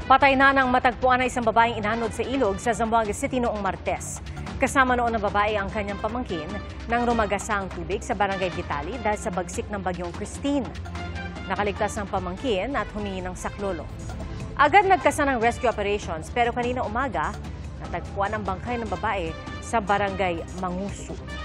Patay na nang matagpuan ng isang babaeng inanod sa ilog sa Zamboanga City noong Martes. Kasama noon ng babae ang kanyang pamangkin nang rumagasa ang tubig sa Barangay Vitali dahil sa bagsik ng bagyong Christine. Nakaligtas ang pamangkin at humingi ng saklolo. Agad nagkasa ng rescue operations pero kanina umaga natagpuan ang bangkay ng babae sa Barangay Mangusu.